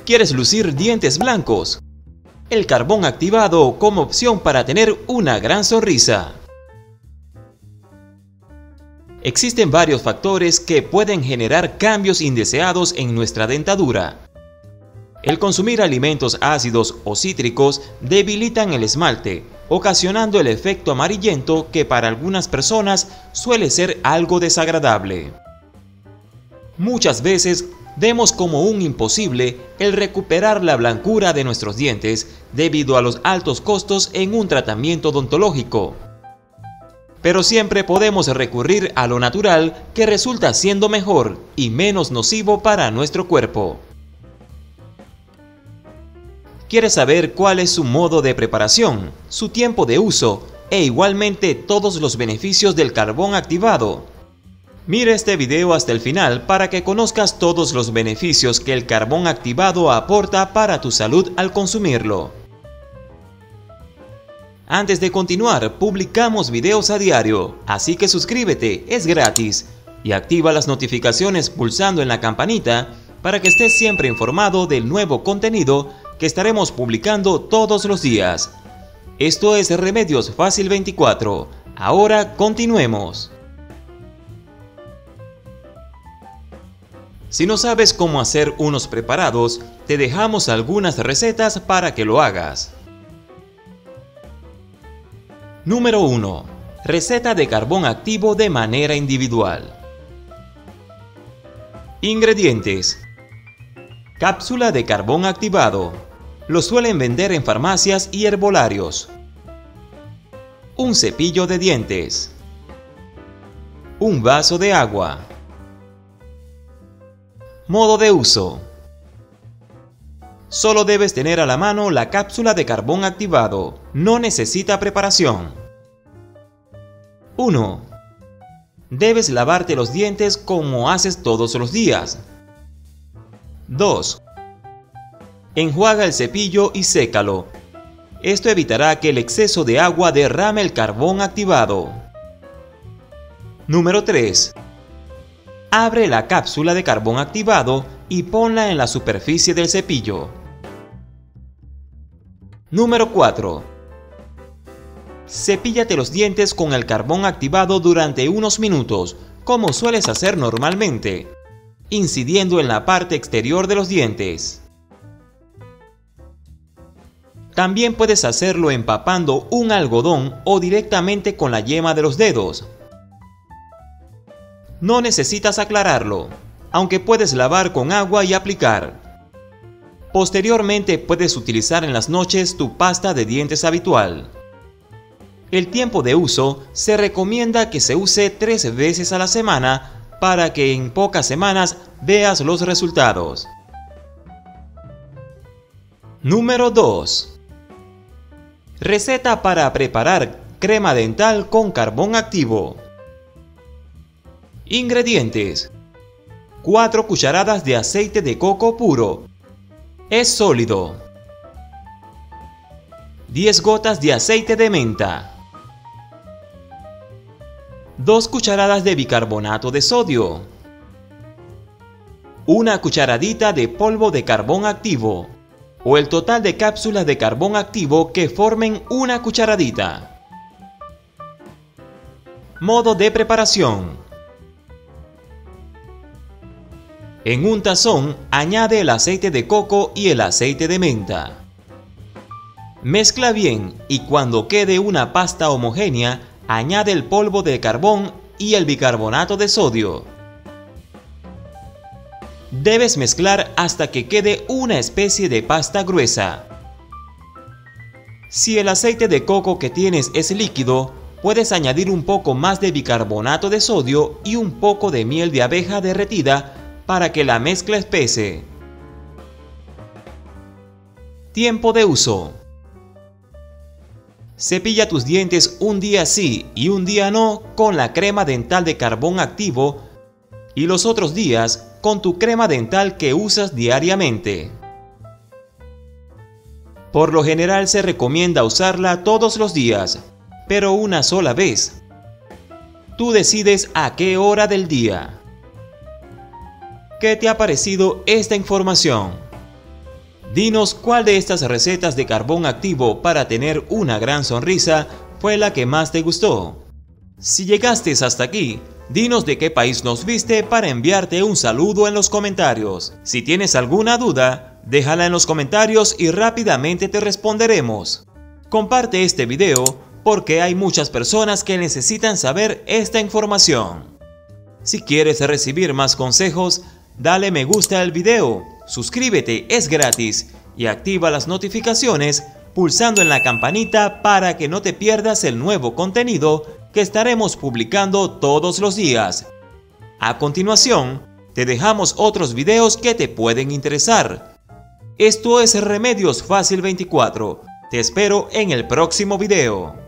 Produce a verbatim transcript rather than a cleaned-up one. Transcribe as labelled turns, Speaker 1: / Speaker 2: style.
Speaker 1: ¿Quieres lucir dientes blancos? El carbón activado como opción para tener una gran sonrisa. Existen varios factores que pueden generar cambios indeseados en nuestra dentadura. El consumir alimentos ácidos o cítricos debilitan el esmalte, ocasionando el efecto amarillento que para algunas personas suele ser algo desagradable. Muchas veces vemos como un imposible el recuperar la blancura de nuestros dientes debido a los altos costos en un tratamiento odontológico. Pero siempre podemos recurrir a lo natural, que resulta siendo mejor y menos nocivo para nuestro cuerpo. ¿Quieres saber cuál es su modo de preparación, su tiempo de uso e igualmente todos los beneficios del carbón activado? Mira este video hasta el final para que conozcas todos los beneficios que el carbón activado aporta para tu salud al consumirlo. Antes de continuar, publicamos videos a diario, así que suscríbete, es gratis, y activa las notificaciones pulsando en la campanita para que estés siempre informado del nuevo contenido que estaremos publicando todos los días. Esto es Remedios Fácil veinticuatro. Ahora continuemos. Si no sabes cómo hacer unos preparados, te dejamos algunas recetas para que lo hagas. Número uno. Receta de carbón activo de manera individual. Ingredientes. Cápsula de carbón activado. Lo suelen vender en farmacias y herbolarios. Un cepillo de dientes. Un vaso de agua. Modo de uso. Solo debes tener a la mano la cápsula de carbón activado. No necesita preparación. uno. Debes lavarte los dientes como haces todos los días. dos. Enjuaga el cepillo y sécalo. Esto evitará que el exceso de agua derrame el carbón activado. Número tres. Abre la cápsula de carbón activado y ponla en la superficie del cepillo. Número cuatro. Cepíllate los dientes con el carbón activado durante unos minutos, como sueles hacer normalmente, incidiendo en la parte exterior de los dientes. También puedes hacerlo empapando un algodón o directamente con la yema de los dedos. No necesitas aclararlo, aunque puedes lavar con agua y aplicar. Posteriormente puedes utilizar en las noches tu pasta de dientes habitual. El tiempo de uso se recomienda que se use tres veces a la semana para que en pocas semanas veas los resultados. Número dos. Receta para preparar crema dental con carbón activo. Ingredientes. cuatro cucharadas de aceite de coco puro. Es sólido. diez gotas de aceite de menta. dos cucharadas de bicarbonato de sodio. una cucharadita de polvo de carbón activo, o el total de cápsulas de carbón activo que formen una cucharadita. Modo de preparación. En un tazón, añade el aceite de coco y el aceite de menta. Mezcla bien y cuando quede una pasta homogénea, añade el polvo de carbón y el bicarbonato de sodio. Debes mezclar hasta que quede una especie de pasta gruesa. Si el aceite de coco que tienes es líquido, puedes añadir un poco más de bicarbonato de sodio y un poco de miel de abeja derretida para que la mezcla espese. Tiempo de uso. Cepilla tus dientes un día sí y un día no con la crema dental de carbón activo y los otros días con tu crema dental que usas diariamente. Por lo general se recomienda usarla todos los días, pero una sola vez. Tú decides a qué hora del día. ¿Qué te ha parecido esta información? Dinos cuál de estas recetas de carbón activo para tener una gran sonrisa fue la que más te gustó. Si llegaste hasta aquí, dinos de qué país nos viste para enviarte un saludo en los comentarios. Si tienes alguna duda, déjala en los comentarios y rápidamente te responderemos. Comparte este video porque hay muchas personas que necesitan saber esta información. Si quieres recibir más consejos, dale me gusta al video, suscríbete, es gratis, y activa las notificaciones pulsando en la campanita para que no te pierdas el nuevo contenido que estaremos publicando todos los días. A continuación, te dejamos otros videos que te pueden interesar. Esto es Remedios Fácil veinticuatro. Te espero en el próximo video.